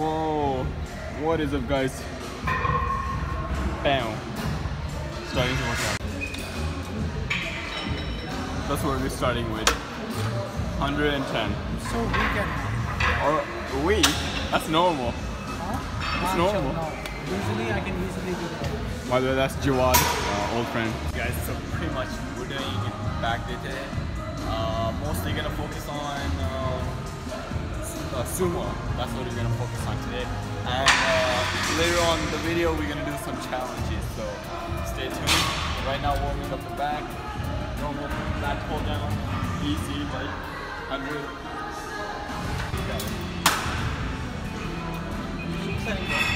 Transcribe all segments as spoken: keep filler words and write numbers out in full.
Whoa, what is up, guys? Bam. Starting to work out. That's what we're starting with. one hundred ten. So weak and Or weak? That's normal. huh? That's Not normal. sure, no. Usually I can easily do that. By the way, that's Jawad, uh, old friend. Guys, so pretty much we're doing back day today. Uh, mostly gonna focus on uh, uh, sumo. That's what we're gonna focus on today. And uh, later on in the video, we're gonna do some challenges. So stay tuned. Right now, warming up the back. Normal back pull down, easy, like one hundred. Got it. Keep setting down.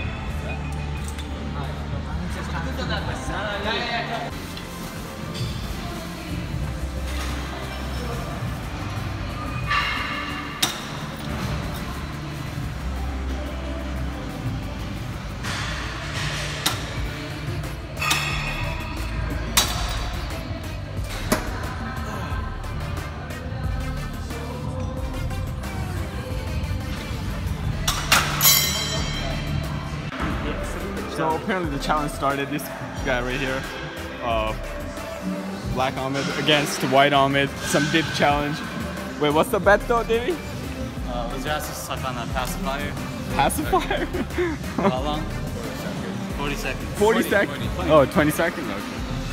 So apparently the challenge started. This guy right here, uh, Black Ahmed against White Ahmed. Some dip challenge. Wait, what's the bet though, Davey? Uh, Ujasu Sakana pacifier. Pacifier? How long? forty seconds. forty seconds? Oh, twenty seconds? Okay.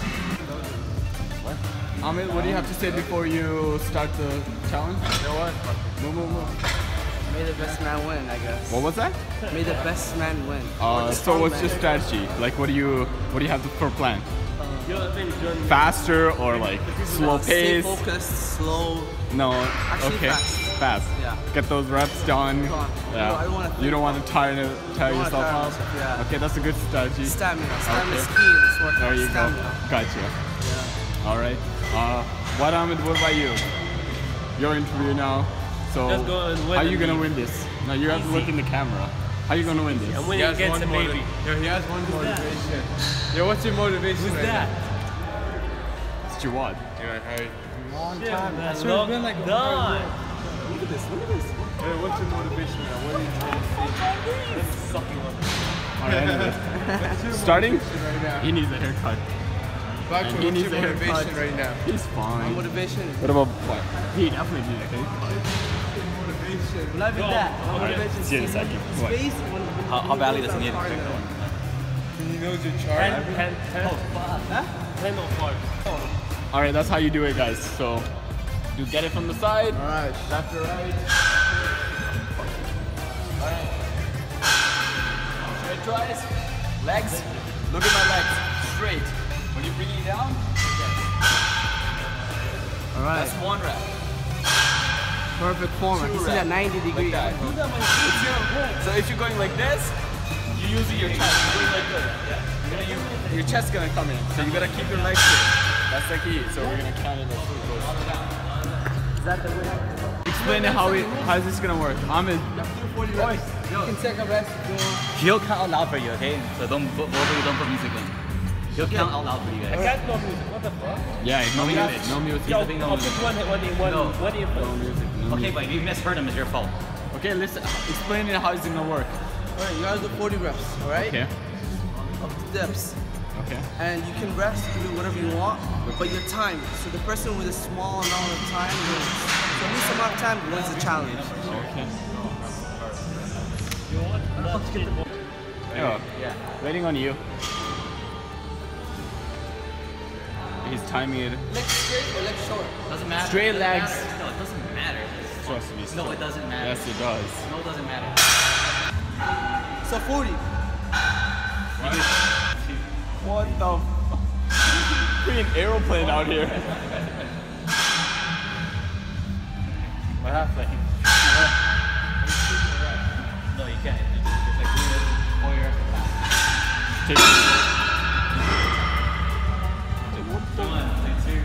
What? Ahmed, what do you have to say before you start the challenge? You know what? Move, move, move. May the best man win, I guess. What was that? May the best man win. Uh, so what's your strategy? Like, what do you what do you have for plan? Faster or like slow Stay pace? focused, slow. No. Actually Okay. fast. Fast. Yeah. Get those reps done. Come on. Yeah. No, I don't wanna you don't want to tire tire don't wanna yourself tire out. myself, yeah. Okay, that's a good strategy. Stamina. Stamina Okay. is key in this workout. There you Stamina. go. Gotcha. Yeah. All right. Uh, what Ahmed? What about you? Your interview now. So Just go and win how you and gonna leave. win this? No, you have to look in the camera. How you gonna win this? I'm winning against a baby. Yo, he has one motivation. Yo, what's your motivation? Who's right that? It's Jawad. now? Yo, Harry. Long Yeah, time. man. So it's been like a Done. Look at this. Look at this. Hey, what's your motivation now? What are you trying to say? Sucking one. All right. Anyways. What's your Starting. motivation right now? He needs a haircut. Back to And he what's needs your a haircut. motivation right now? He's fine. Motivation. What about what? He definitely needs a haircut. Motivation. Not even that. My All right. motivation See you in a is second. What? space. How, how badly does he need it? He knows your chart. ten, ten, ten. ten or five. All right. That's how you do it, guys. So you get it from the side. All right. Left or right. Alright. Straight tries. Legs. Look at my legs. Straight. When you bring it down, All right. that's one rep. Perfect form. I Two can see reps. that ninety degree. Like that. It's your- so if you're going like this, you're using your chest. You're going like this. Yeah. You're gonna use, your chest gonna come in. So you gotta keep your legs straight. That's the key. So we're gonna count it as it goes. Is that the way? Explain it how it how is this gonna work. Ahmed. You can take a rest. Go. He'll count out loud for you, okay? So don't both of you don't put music in. He'll count out loud for you I guys. can't know music. What the fuck? Yeah, no music. music. No music. Yo, the thing, no I'll music. put one, one, one, No. one earphone. No music. No Okay, music. but if you misheard him, it's your fault. Okay, listen. Explain it how it's gonna work. Alright, you gotta do forty reps, alright? Okay. Of dips. Okay. And you can rest, you can do whatever you want, but your time. So the person with a small amount of time wins. So least amount of time wins the challenge. Okay. You want? Let's get the ball. Yeah. Yeah. Waiting on you. He's timing it. Legs straight or legs short? Doesn't matter. Straight Doesn't legs. matter. No, it doesn't matter. Trust me. No, it doesn't matter. Yes, it does. No, it doesn't matter. So forty. What the? F- Freaking aeroplane out here. What happened? No, you can't. You just, just like do this for your back. Take it. One, two.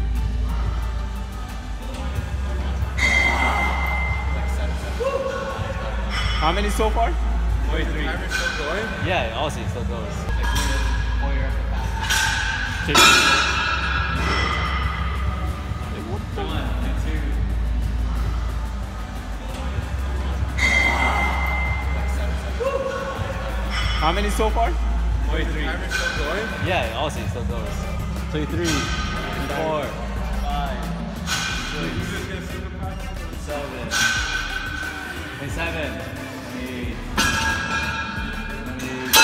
How many so far? forty-three. Yeah, obviously it still goes. Like do this for your back. Take it. One, two. How many so far? twenty-three. Yeah, also it still goes. twenty-three, twenty-four, five, six, seven, twenty-seven, twenty-eight, twenty-eight.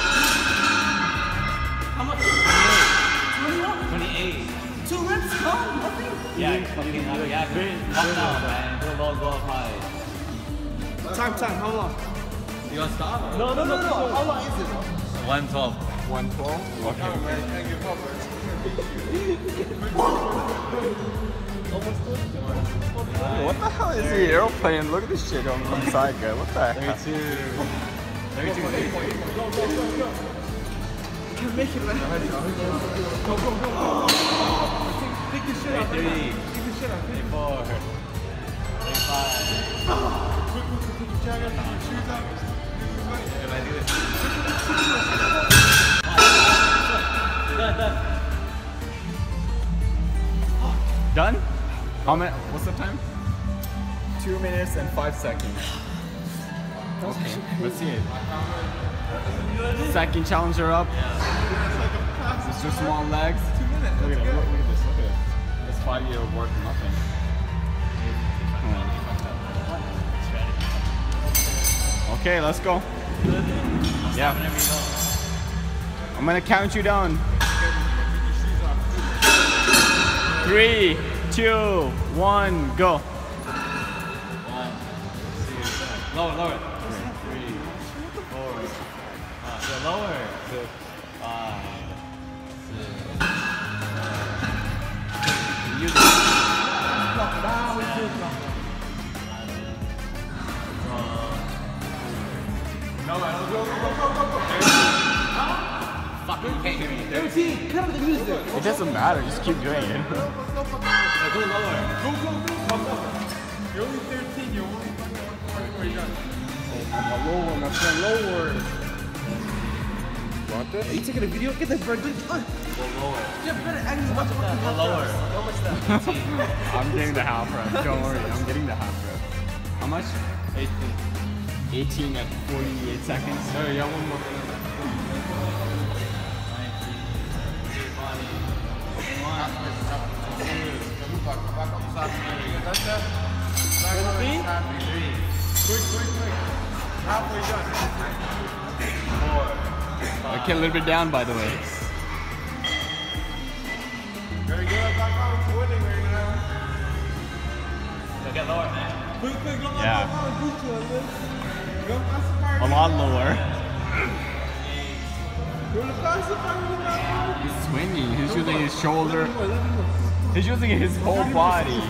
How much? twenty-one? twenty-eight. Two reps? No, nothing. Yeah, fucking yeah, calm down, man. Go low, go up high. Time, time. How long? You want to stop? No, no, no, no. How long is it? one twelve. one twelve? Okay. What the hell is the airplane? Look at this shit on the side, guy. What the heck? thirty-two. thirty-two. Can't make it, man. Go, go, go. Take this shit out. thirty-three. Take this shit out. thirty-four. thirty-five. If I do this. Done, done. Done? How many? What's the time? Two minutes and five seconds. Okay, let's see it. Second challenger up. It's just small legs. Look at it. Look, look at this. Look at it. This five year work, nothing. Okay, let's go. Yeah. I'm gonna count you down. Three, two, one, go. One, two, lower, lower. Three, four, five. So lower. Six, five, six, seven. You do. No, man, go, go, go, go, go. Fuck, you can't hear me. thirteen. Cut the music. It doesn't matter, just keep doing it. Go lower. Go, go, go, come on. You're only thirteen, you're only where you got? I'm a lower, my friend, lower. Want this? Are you taking a video? Get that bird. Go lower. Yeah, better act much more. Go lower. How much that? I'm getting the half rep. Don't worry, I'm getting the half rep. How much? eighteen. eighteen at forty-eight seconds. Oh, yeah, one more. Quick, quick, quick. Halfway done. Okay, a little bit down, by the way. Very good. Back on, winning right now. Go get lower, man. Quick, quick, go, go, Yeah. go, go, go, go, go. Go past the A lot lower. Go past the fire. He's swinging. He's using his shoulder. He's using his whole body.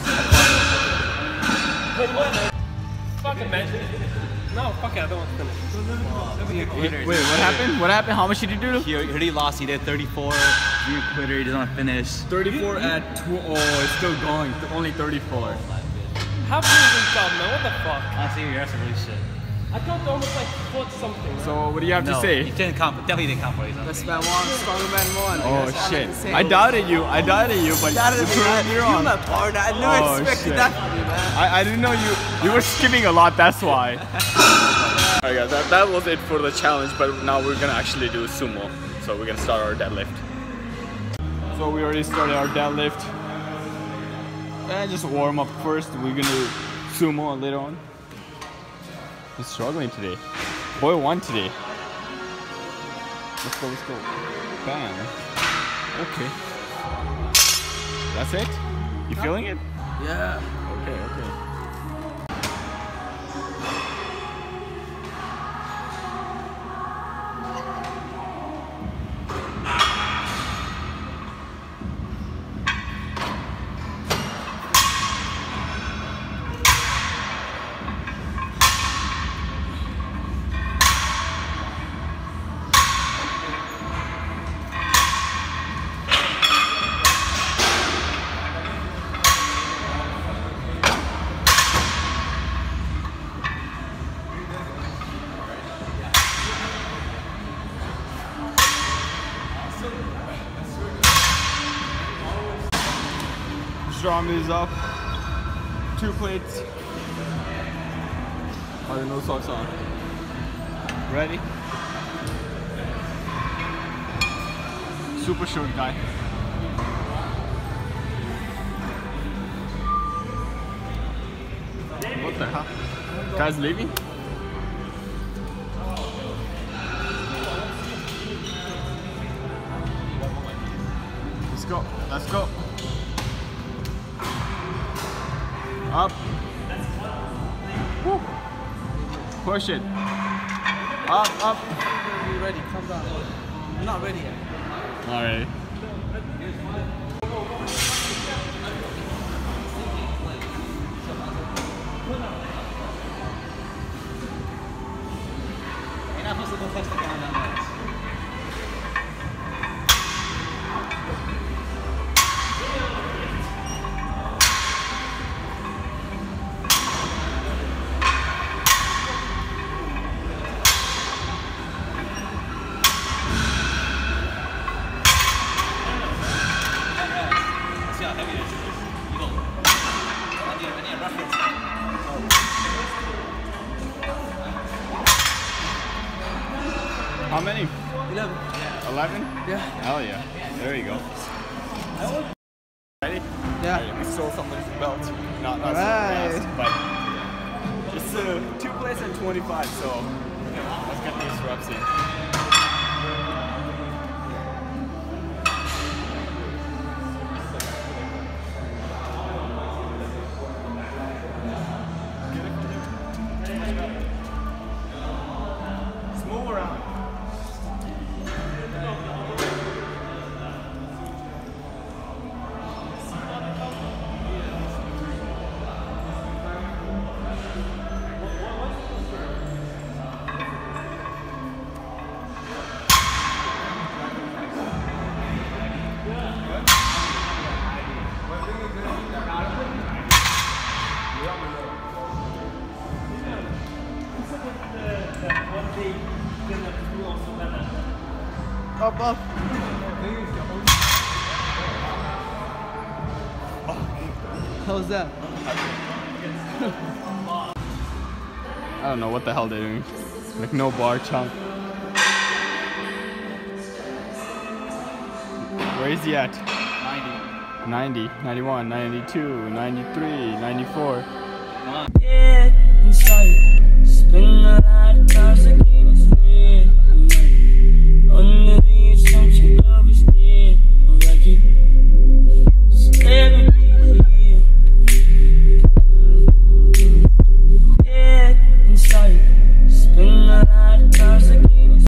Fucking man. No, fuck it, I don't want to finish. Wait, what happened? What happened? How much did you do? He already lost, he did thirty-four. You're a quitter, he doesn't want to finish. thirty-four at two. Oh, it's still going. Only thirty-four. How big is this job, man? What the fuck? Honestly, your ass is really shit. I count almost like foot something, man. So, what do you have No, to say? he didn't count, definitely didn't count for it. Best man won. Stronger man won. Oh That's all I shit! can say. I doubted you. I doubted you, but Doubted you me, proved man. me You're wrong. my partner. I never Oh, expected shit. that from you, man. I, I didn't know you. You were skipping a lot. That's why. Alright guys, that, that was it for the challenge. But now we're gonna actually do sumo. So we're gonna start our deadlift. So we already started our deadlift. And just warm up first. We're gonna do sumo later on. He's struggling today. Boy won today. Let's go, let's go. Bam. Okay. That's it? You feeling it? Yeah. Okay, okay. Drum is up. Two plates. Oh, no socks on. Ready? super short guy. What the hell? Guy's leaving? Let's go. Let's go. Up. Woo. Push it. Up, up. Be ready, calm down. I'm not ready yet. All right. You're not supposed to go touch the ground that much. How many? eleven. eleven? Yeah. Hell yeah. There you go. Ready? Yeah. Ready. We stole somebody's belt. Not, not Alright. so fast, but it's uh, two plays at twenty-five, so let's get these reps in. Move around. Up, up. How's that? I don't know what the hell they're doing. Like no bar chunk. Where is he at? ninety. ninety, ninety-one, ninety-two, ninety-three, ninety-four. Yeah, inside.